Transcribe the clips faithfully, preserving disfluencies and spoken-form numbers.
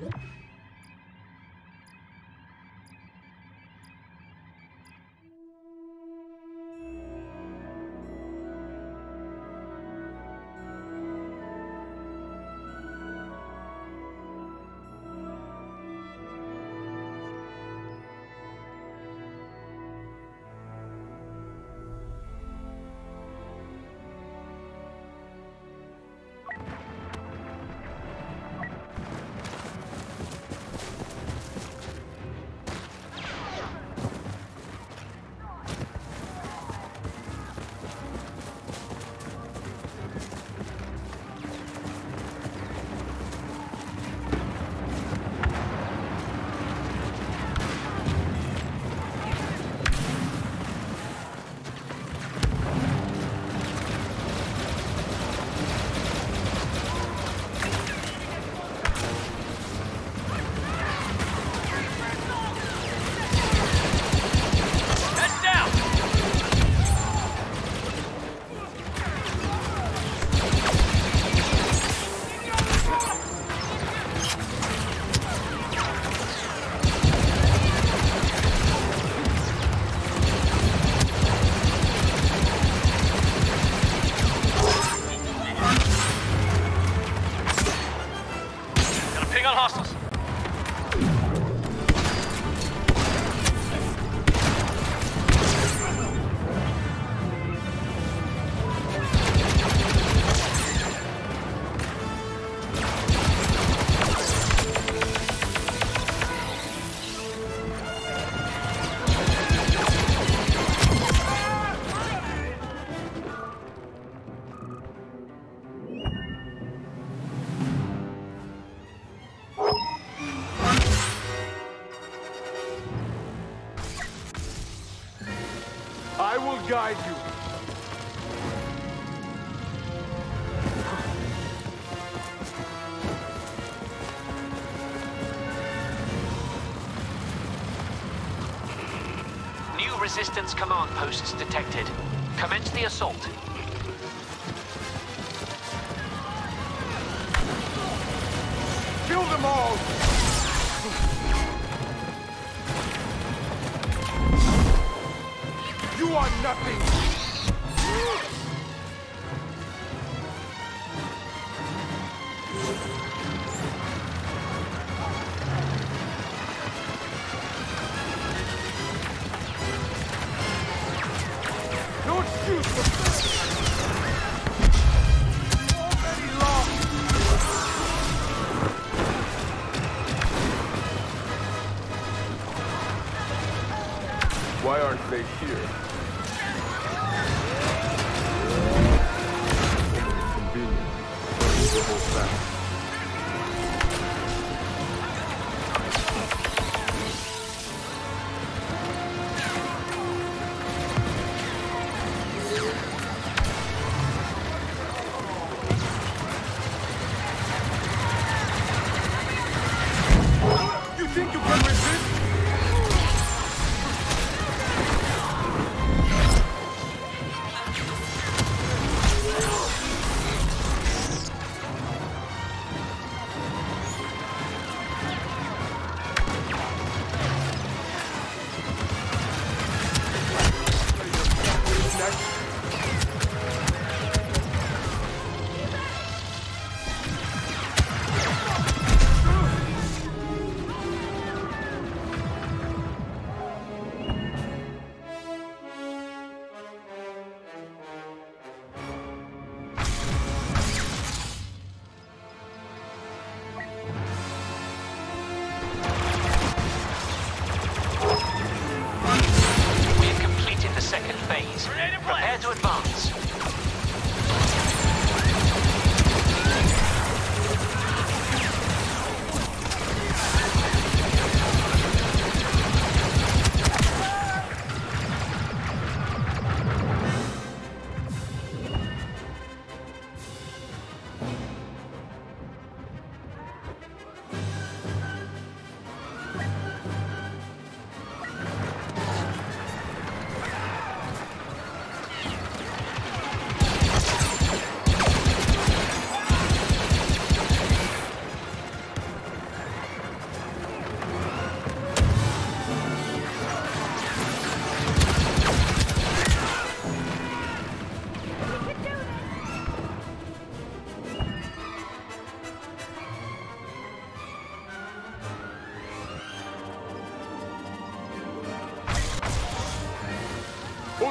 I will guide you. New resistance command posts detected. Commence the assault. Kill them all! You are nothing! Don't shoot! Already lost! Why aren't they here? Inconvenient. The whole fact. You think you can resist?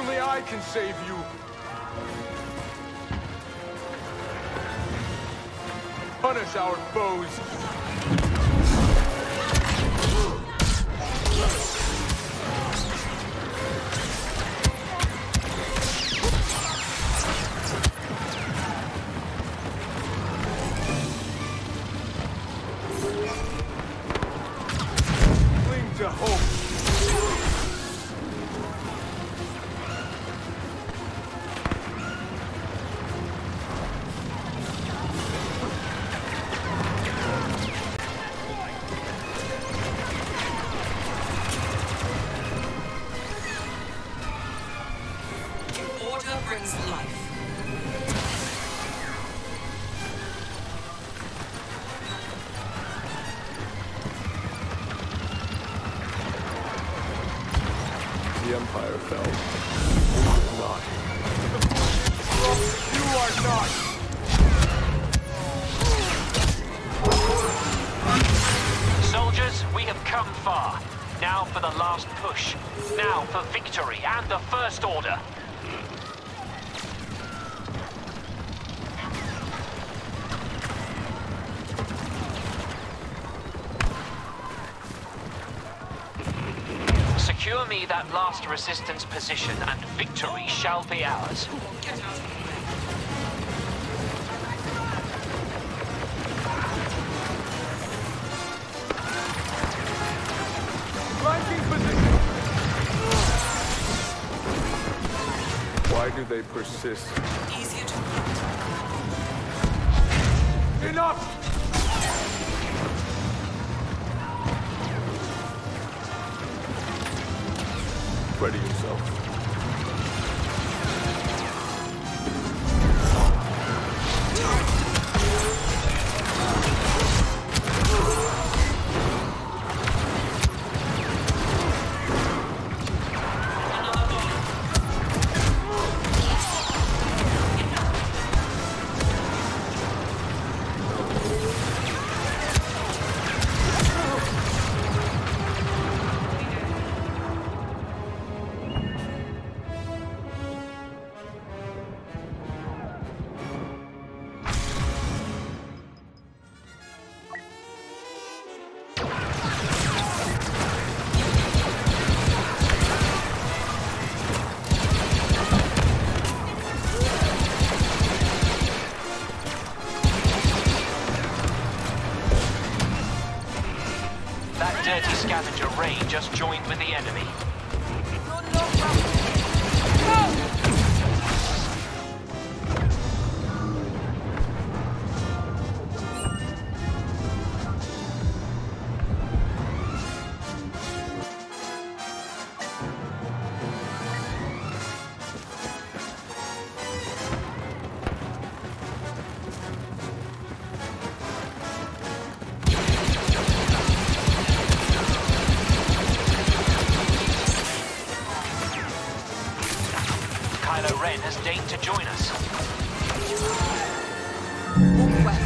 Only I can save you. Punish our foes. Cling to hope. Order brings life. The Empire fell. Not. You are not. Soldiers, we have come far. Now for the last push. Now for victory and the First Order. Secure me that last resistance position and victory shall be ours. Get out of the way. Flanking position. Why do they persist? Easier to Enough! Ready yourself. That dirty scavenger Ray just joined with the enemy. Kylo Ren has deigned to join us. walk away.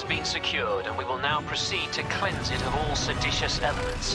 has been secured, and we will now proceed to cleanse it of all seditious elements.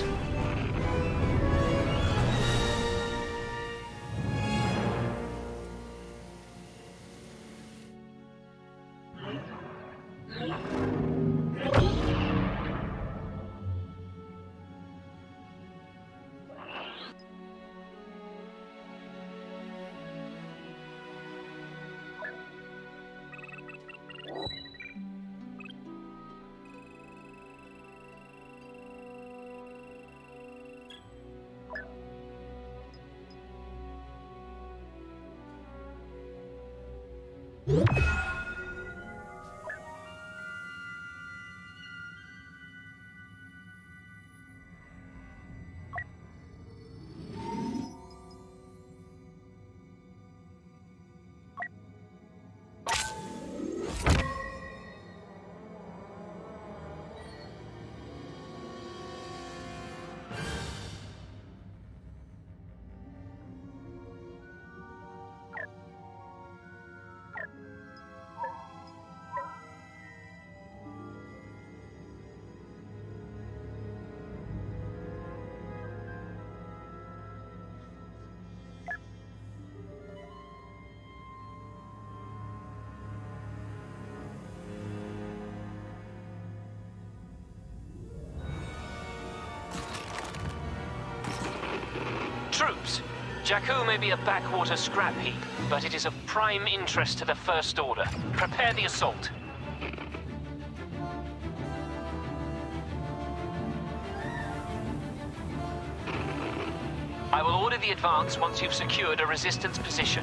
Troops, Jakku may be a backwater scrap heap, but it is of prime interest to the First Order. Prepare the assault. I will order the advance once you've secured a resistance position.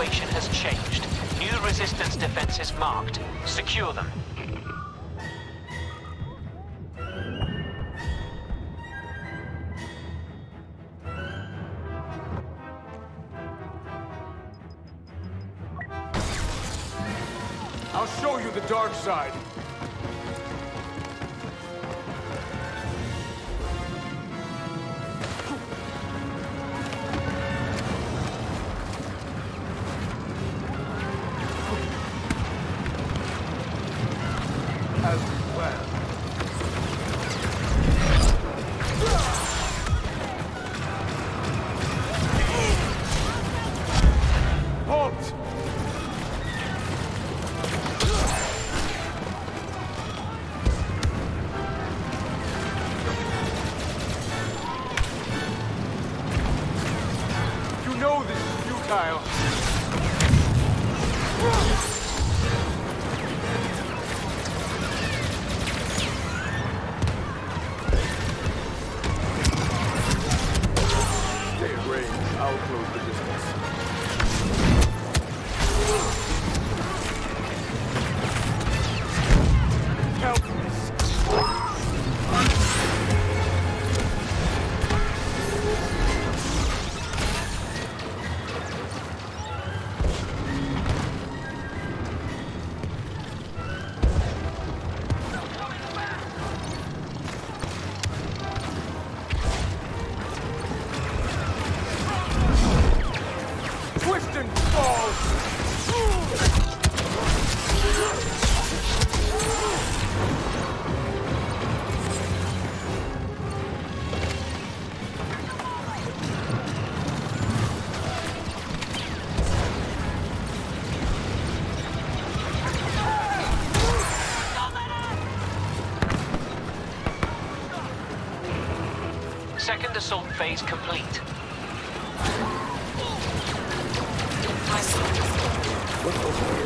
situation has changed. New resistance defenses marked. Secure them. I'll show you the dark side. As we planned. Halt! You know this is futile. Stay at range. I'll close the distance. Help me. Twist and fall! Second assault phase complete. My soldiers.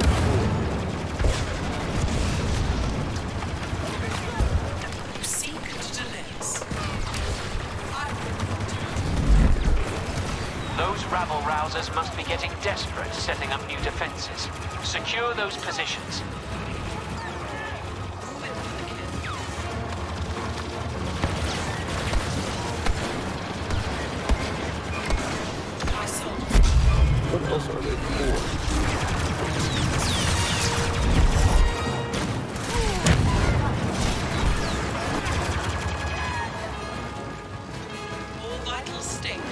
You seek to delay us. I will not. Those rabble-rousers must be getting desperate, setting up new defenses. Secure those positions. My soldiers. What else are they for? All vitals stable.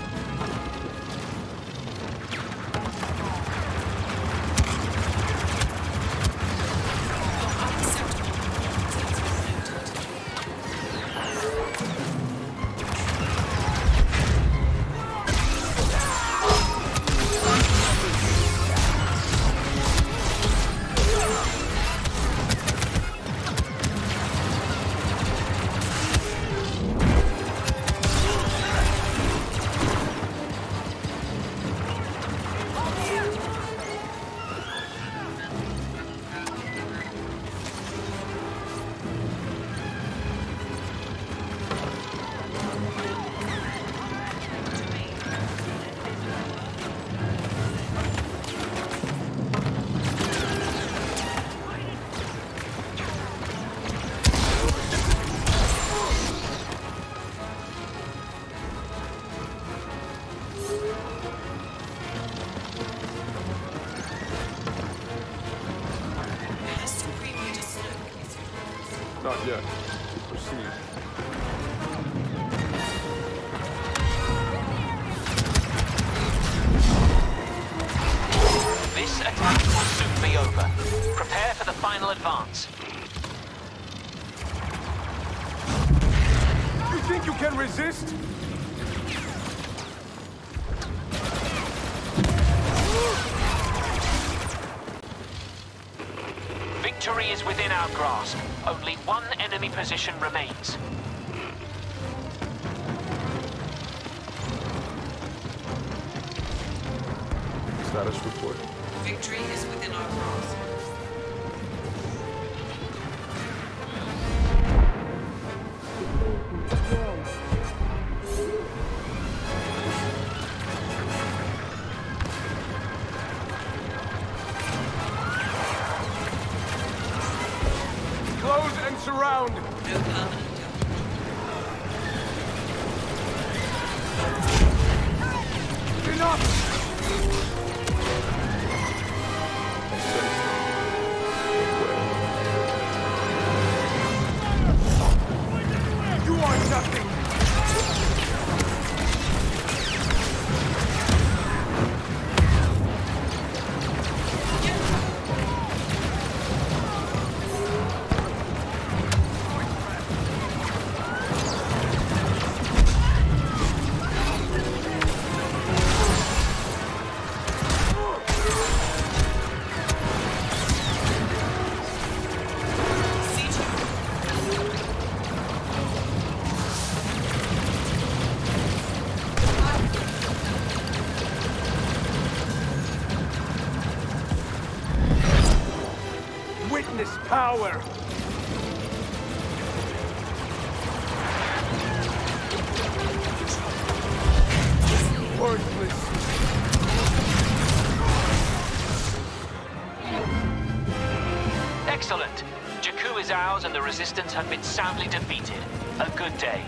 Unacceptable. Noted. Has Supreme Leader Snoke is yours? Not yet. Proceed. This attack will soon be over. Prepare for the final advance. You think you can resist? Victory is within our grasp. Only one enemy position remains. Status report. Victory is within our grasp. around! No permanent damage. Enough! You are nothing! C two. Witness power! Worthless! Excellent. Jakku is ours and the Resistance have been soundly defeated. A good day.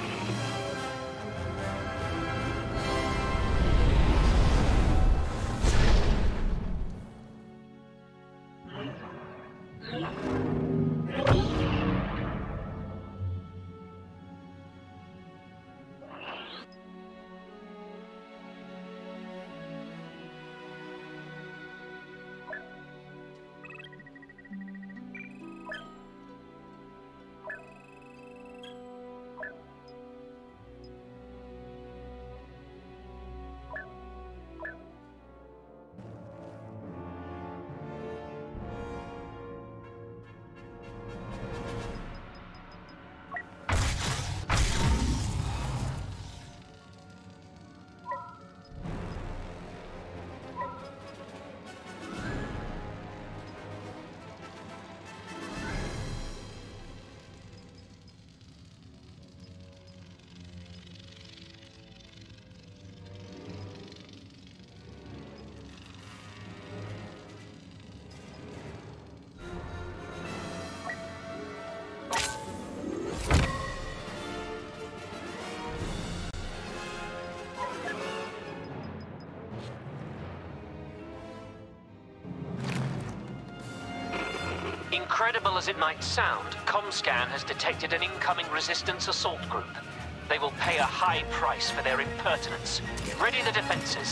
Incredible as it might sound, Comscan has detected an incoming Resistance assault group. They will pay a high price for their impertinence. Ready the defenses.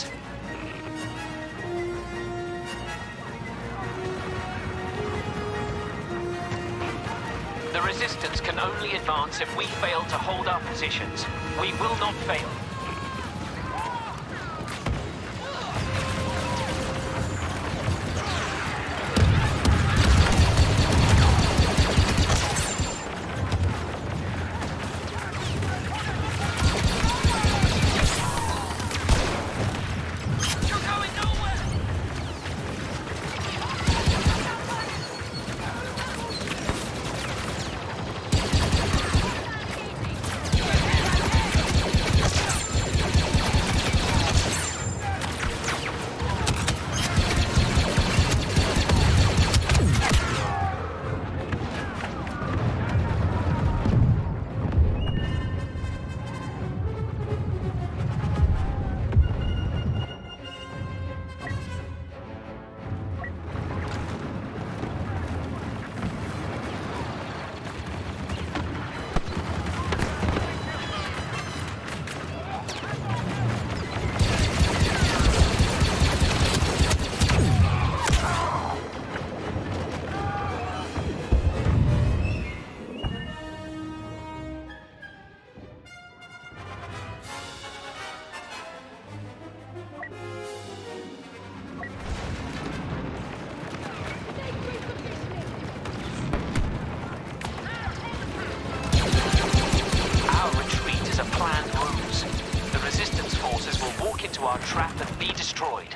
The Resistance can only advance if we fail to hold our positions. We will not fail. Our trap and be destroyed.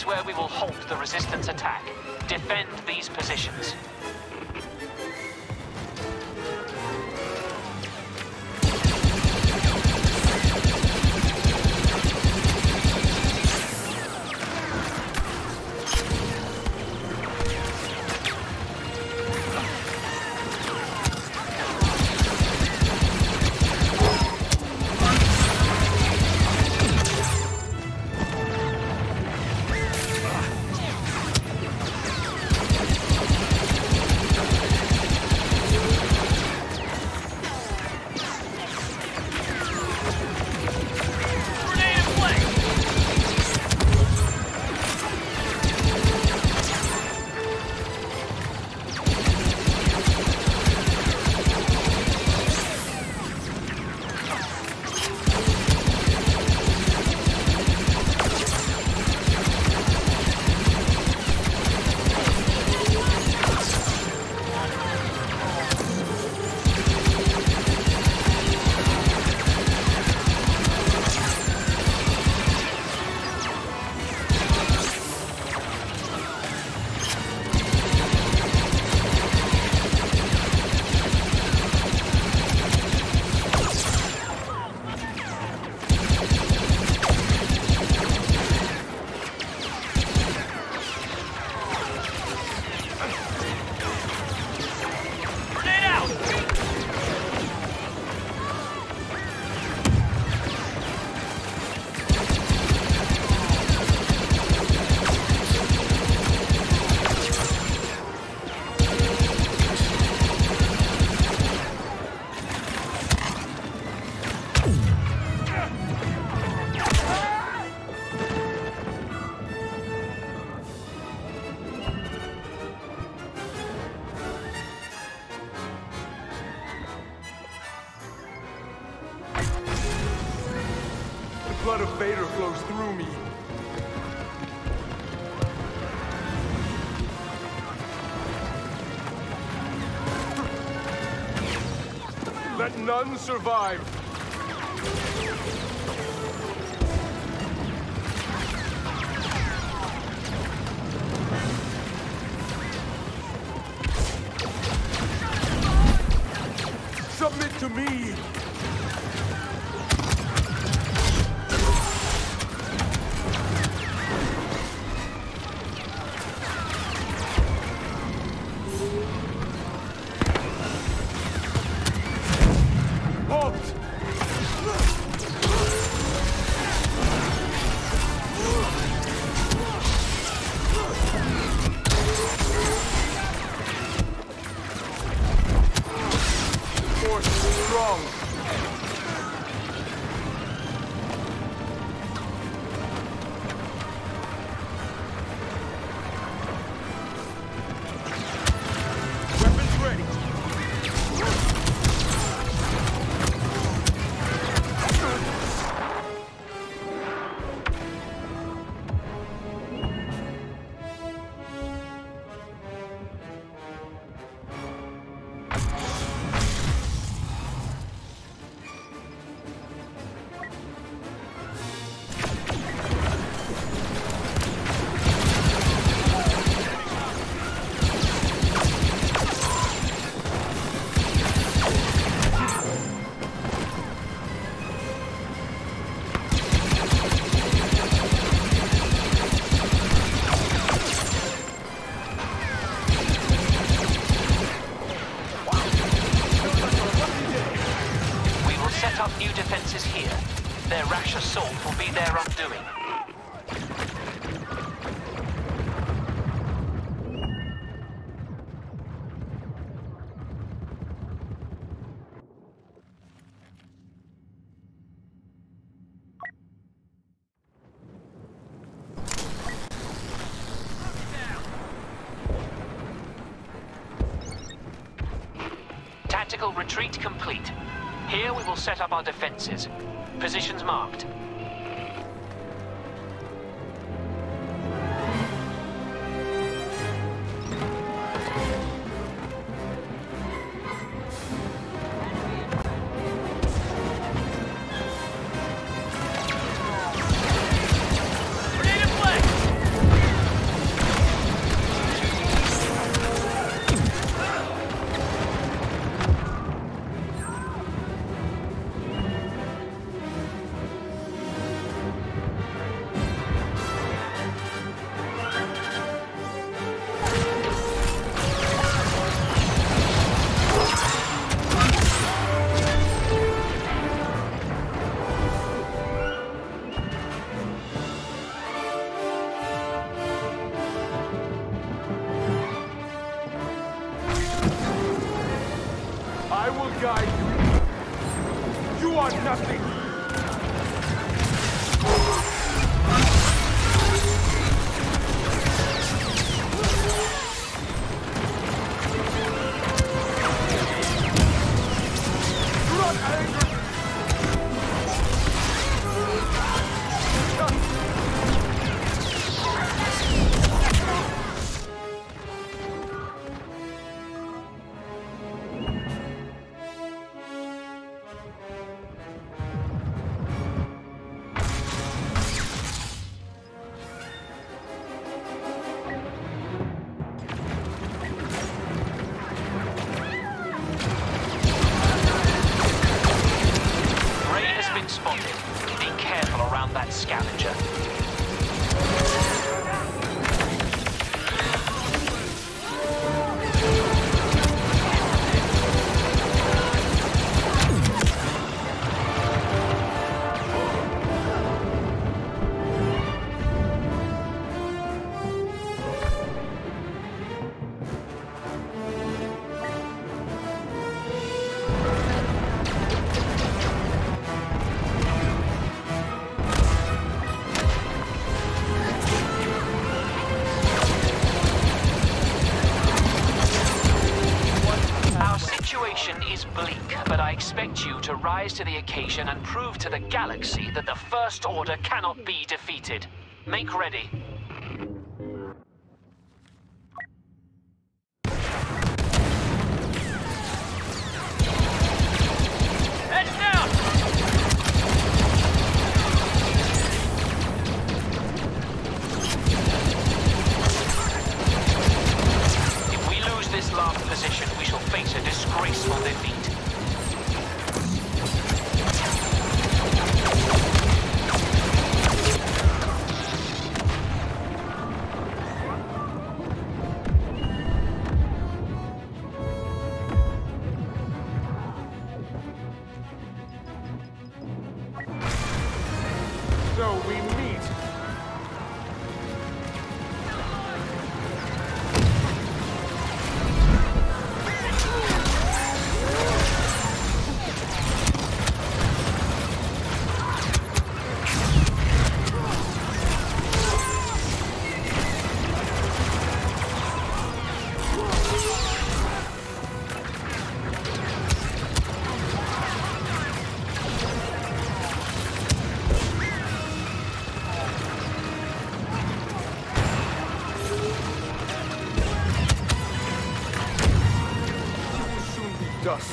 is where we will halt the Resistance attack. Defend these positions. The blood of Vader flows through me. Let none survive. Submit to me. Strong. Weapons ready. New defenses here. Their rash assault will be their undoing. Tactical retreat complete. Here we will set up our defenses. Positions marked. Grenade in play! I will guide you. You are nothing. Do not anger. Scavenger. Is bleak, but I expect you to rise to the occasion and prove to the galaxy that the First Order cannot be defeated. Make ready. Head down! If we lose this last position, we shall face a disgraceful defeat. So we meet. Dust.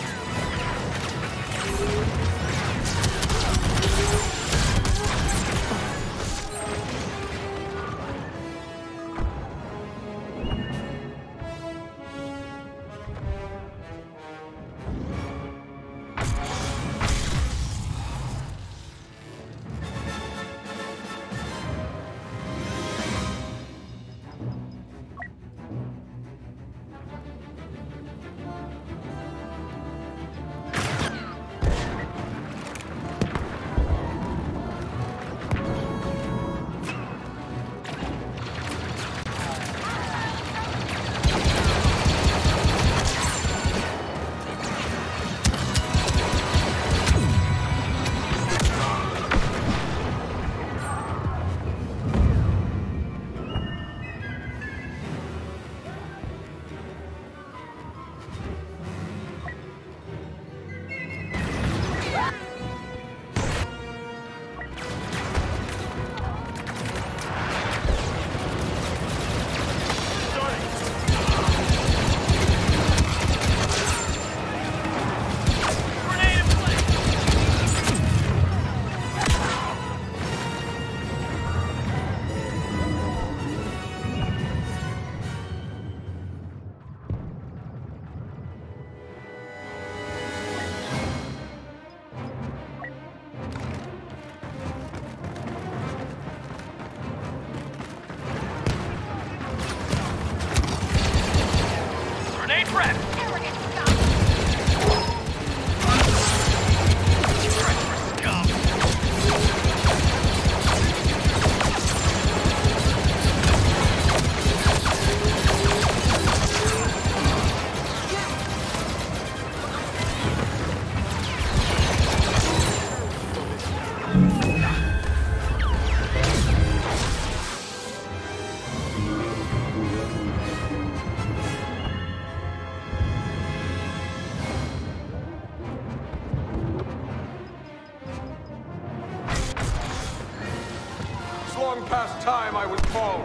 long past time I was called.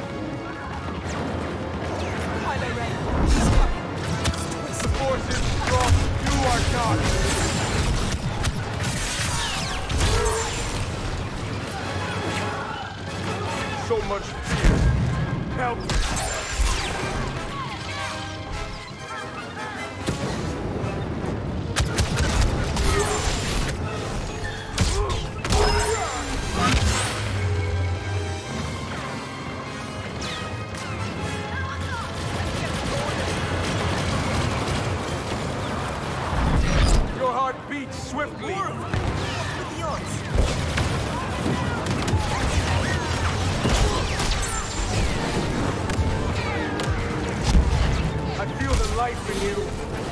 Kylo Ren, he's coming. The Force is strong. You are not. So much fear. Help me. Your heart beats swiftly. More of them. With the odds. I feel the life in you.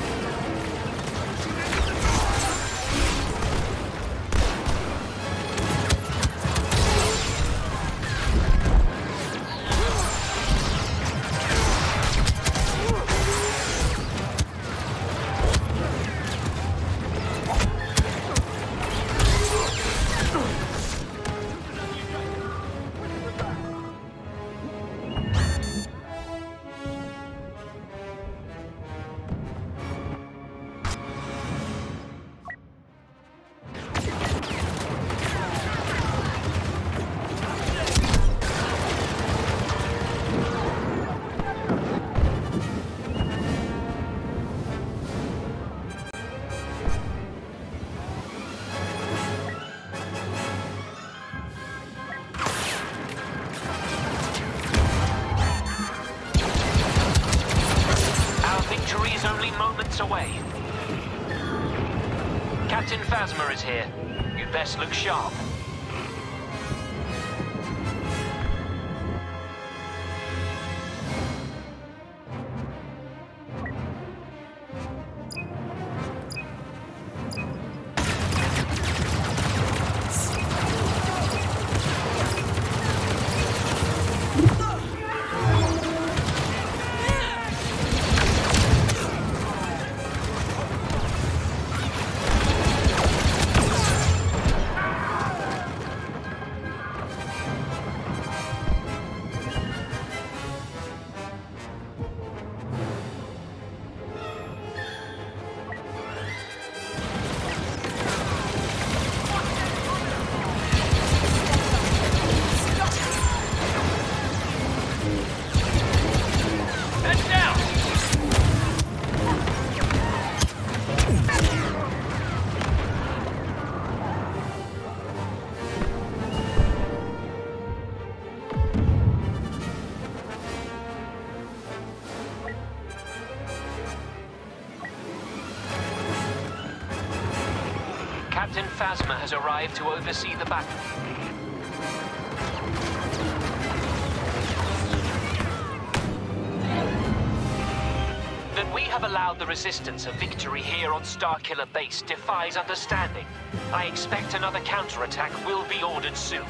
Only moments away. Captain Phasma is here. You'd best look sharp. Captain Phasma has arrived to oversee the battle. That we have allowed the Resistance a victory here on Starkiller Base defies understanding. I expect another counterattack will be ordered soon.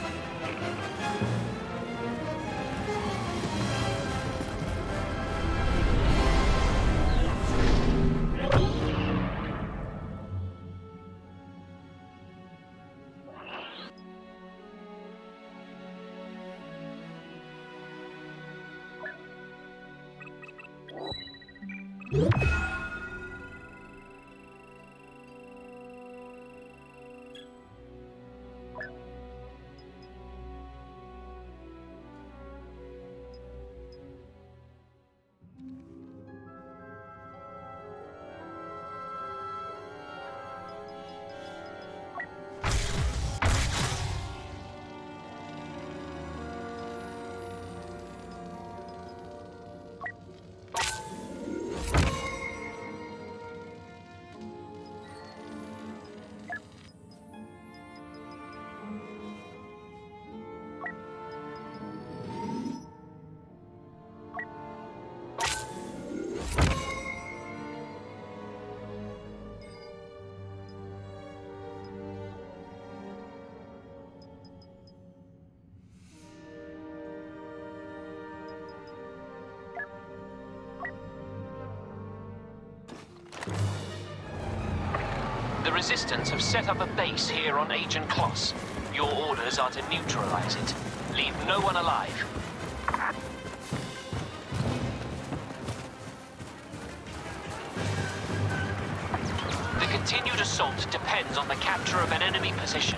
The Resistance have set up a base here on Agent Kloss. Your orders are to neutralize it. Leave no one alive. The continued assault depends on the capture of an enemy position.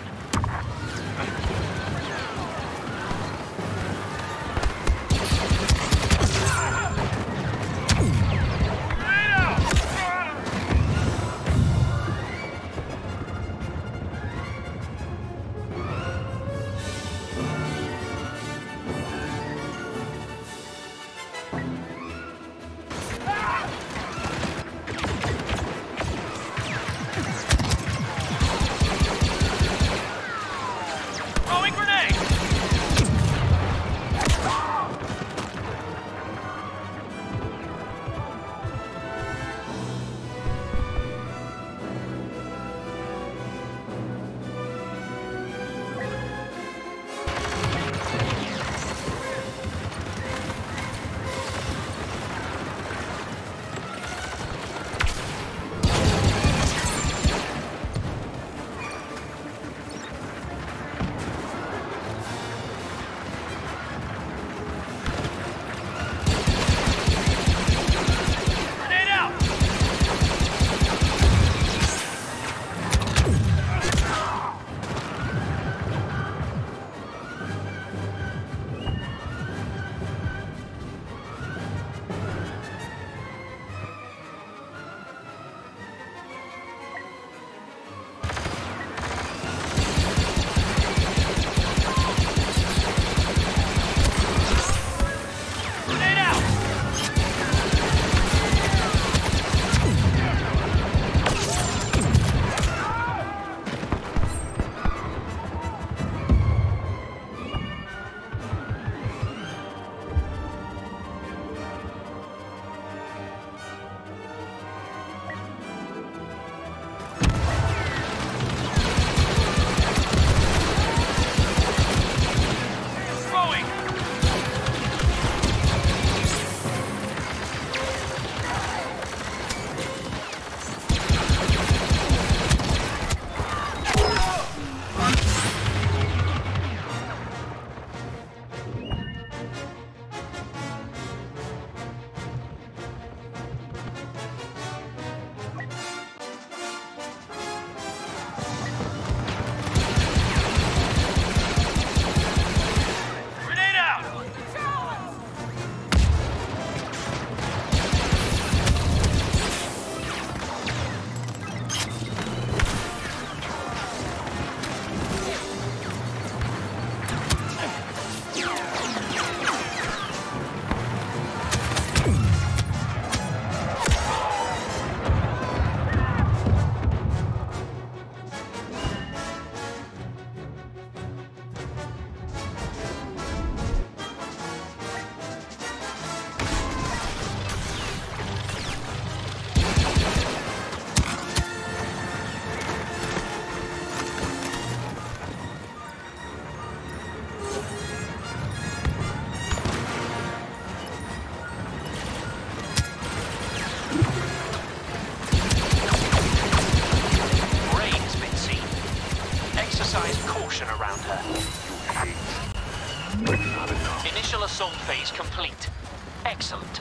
Initial assault phase complete. Excellent.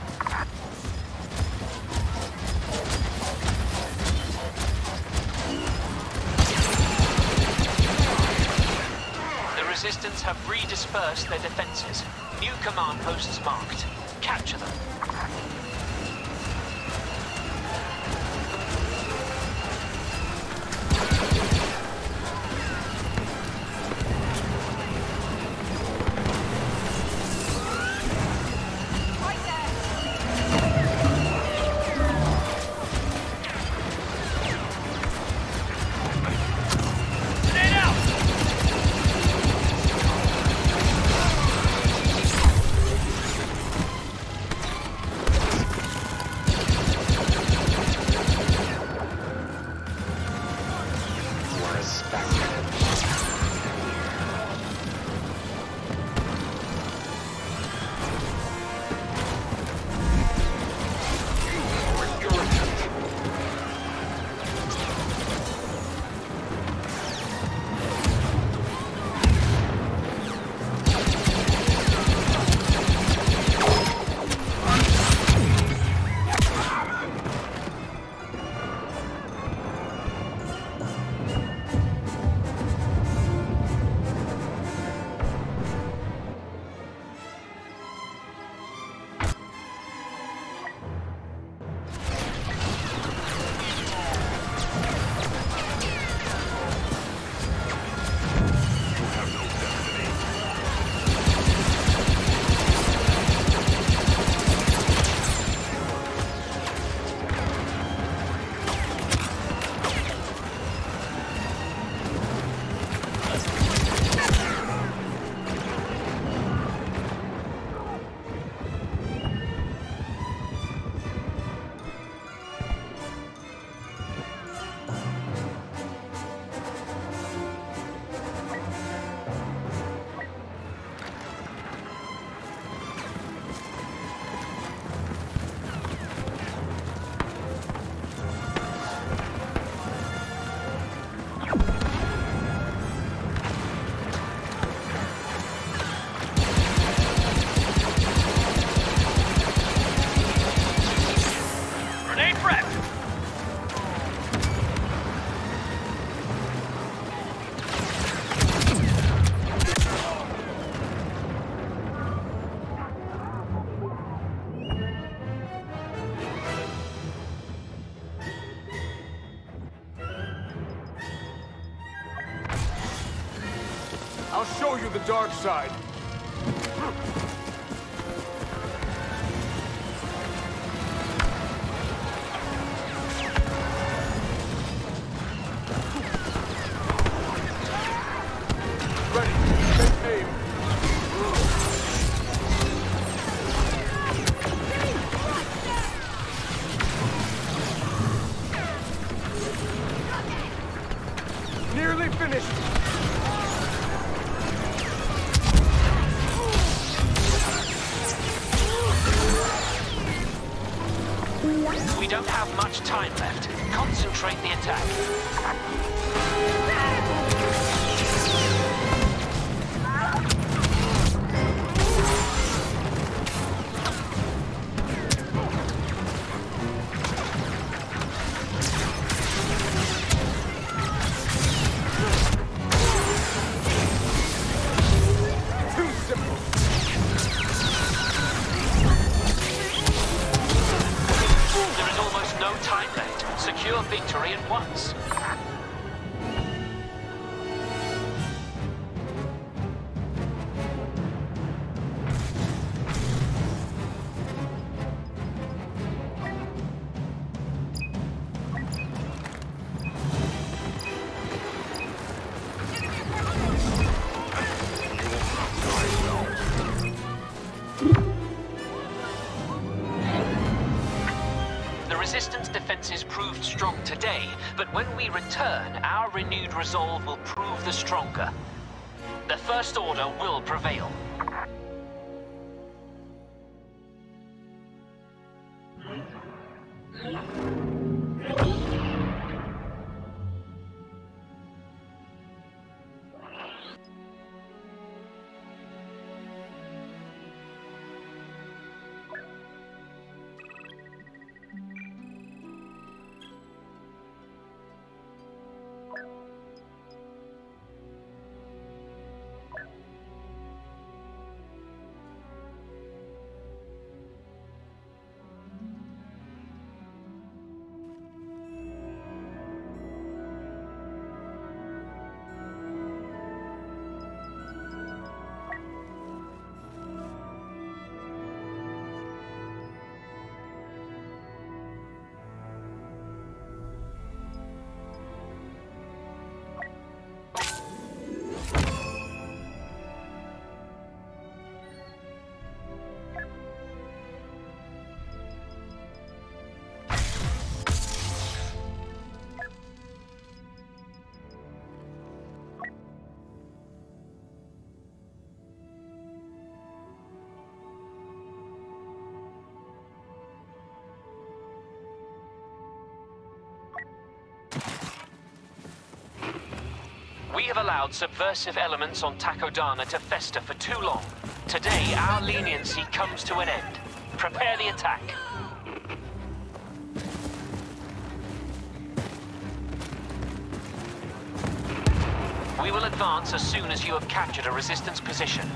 The Resistance have redispersed their defenses. New command posts marked. Capture them. I'll show you the dark side. Ready. Take aim. Nearly finished. We don't have much time left. Concentrate the attack. Too simple. There is almost no time left. Secure victory at once. The Resistance defenses proved strong today, but when we return, our renewed resolve will prove the stronger. The First Order will prevail. We have allowed subversive elements on Takodana to fester for too long. Today, our leniency comes to an end. Prepare the attack. We will advance as soon as you have captured a resistance position.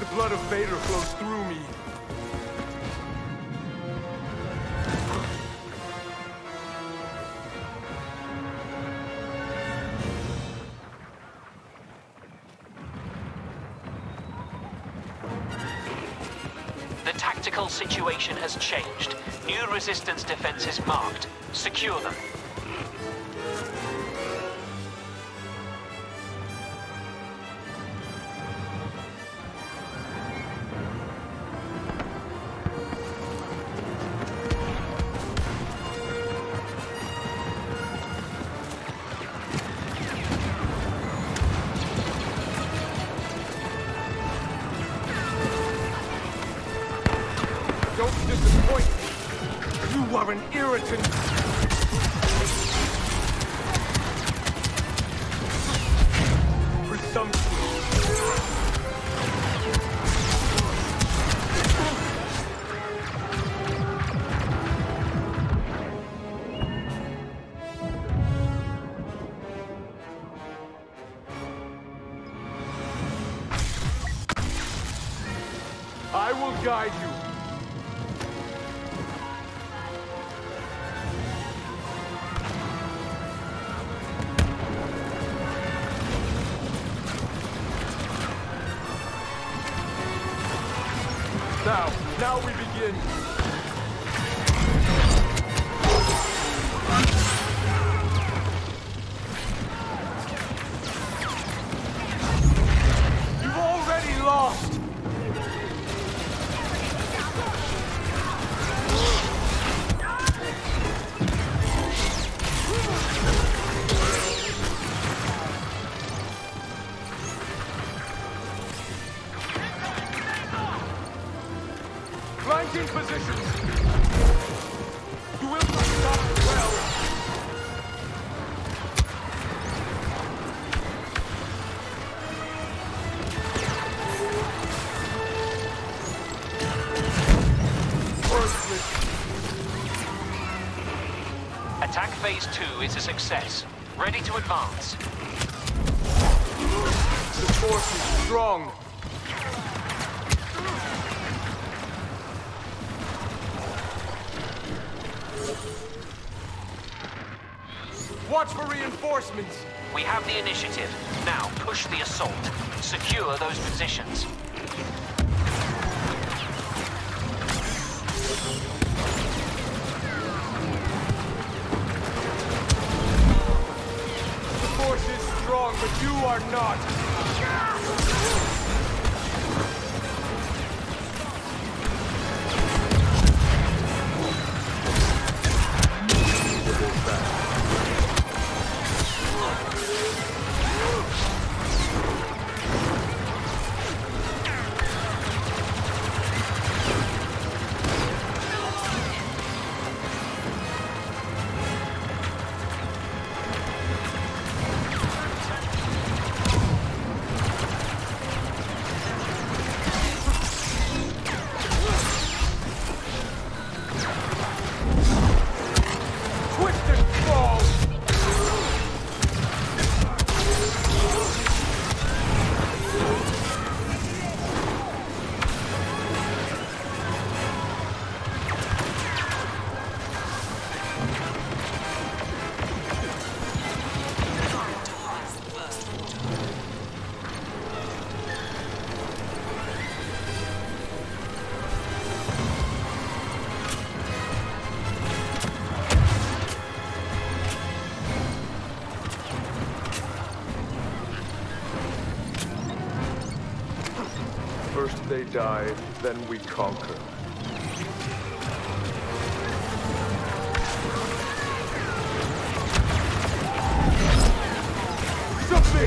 The blood of Vader flows through me. The tactical situation has changed. New resistance defenses marked. Secure them. Don't disappoint me. You are an irritant. Presumptuous. I will guide you. Now, now we begin. You've already lost. Flanking positions. You will not stop well. Worthless. Attack phase two is a success. Ready to advance. The force is strong. Watch for reinforcements! We have the initiative. Now, push the assault. Secure those positions. The force is strong, but you are not! First they die, then we conquer. Submit!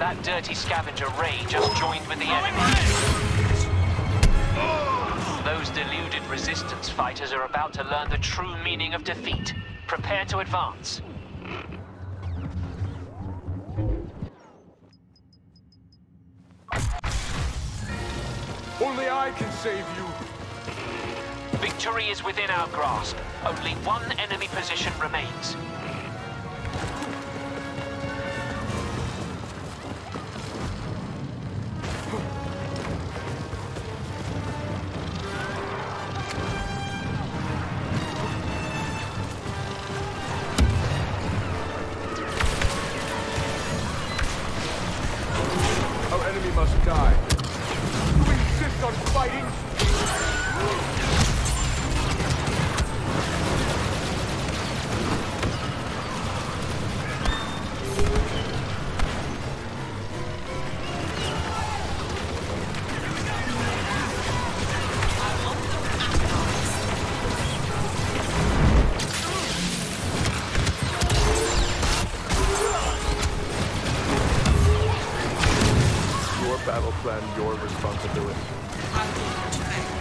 That dirty scavenger Ray just joined with the enemy. Those deluded resistance fighters are about to learn the true meaning of defeat. Prepare to advance. Only I can save you. Victory is within our grasp. Only one enemy position remains. Our enemy must die. You insist on fighting? Battle plan, your responsibility. I will not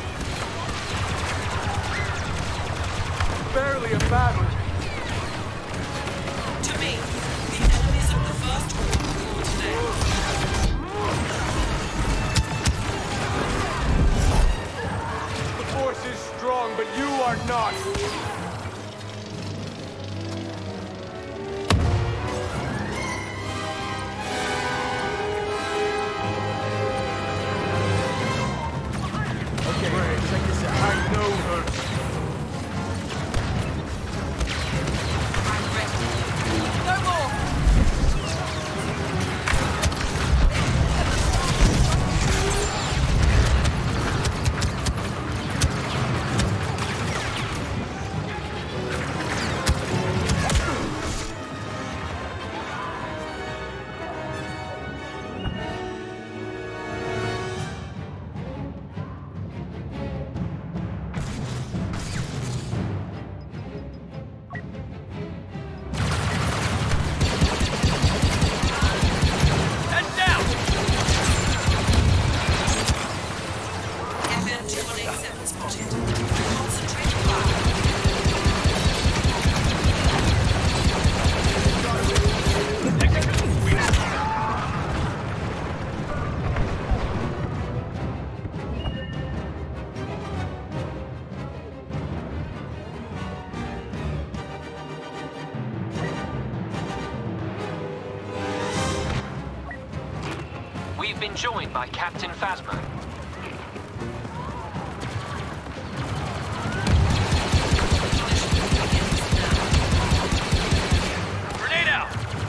fail. Barely a battle. To me, the enemies of the First Order will today. The force is strong, but you are not. I know her. I'm ready. No more! We've been joined by Captain Phasma. Grenade out!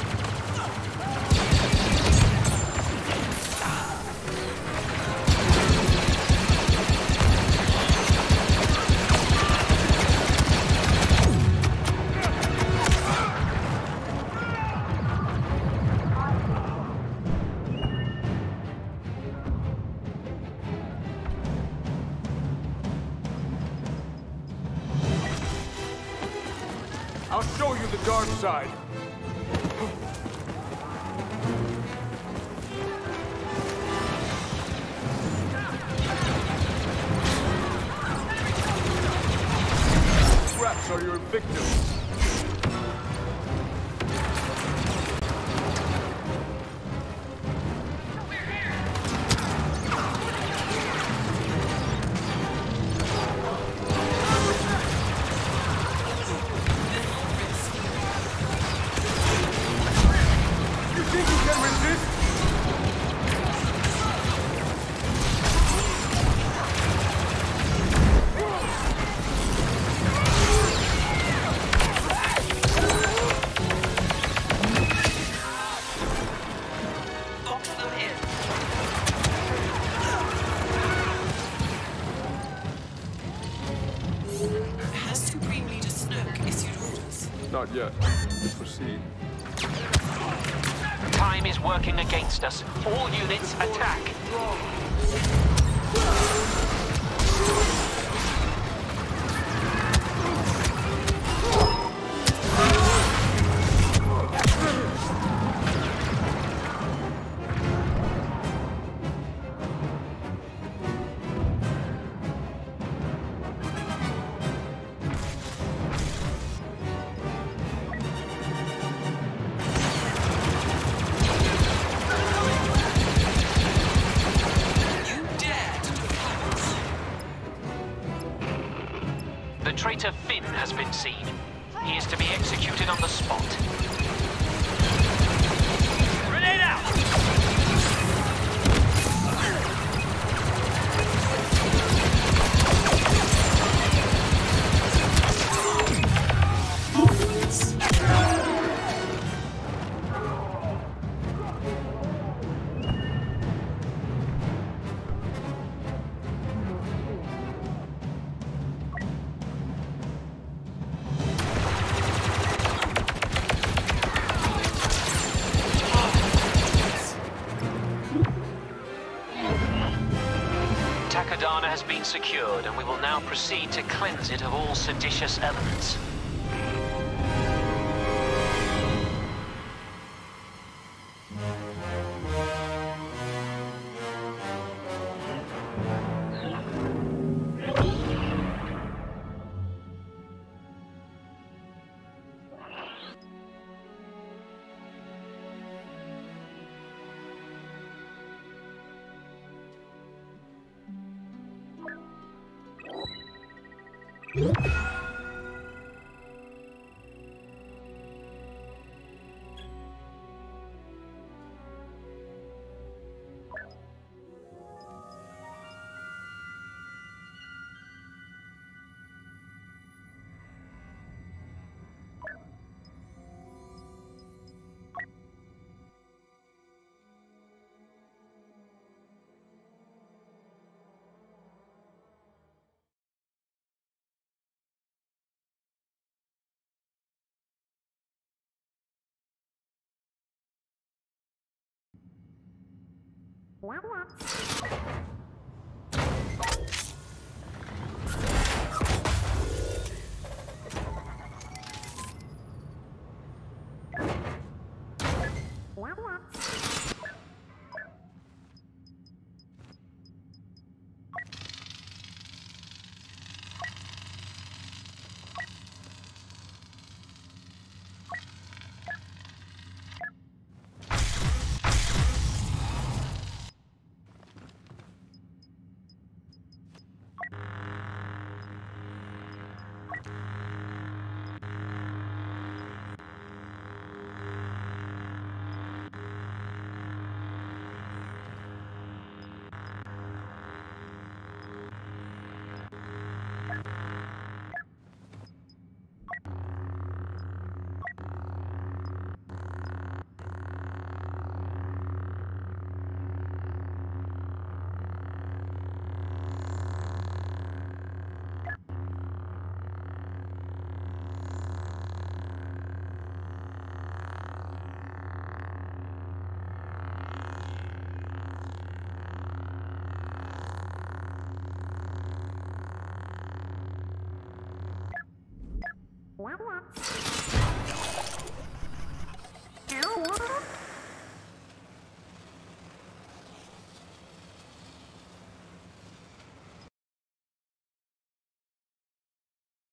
I'll show you the dark side. Traps are your victims. Not yet. Proceed. Time is working against us. All units attack. The traitor Finn has been seen. He is to be executed on the spot. Grenade out! Takodana has been secured, and we will now proceed to cleanse it of all seditious elements. Ow.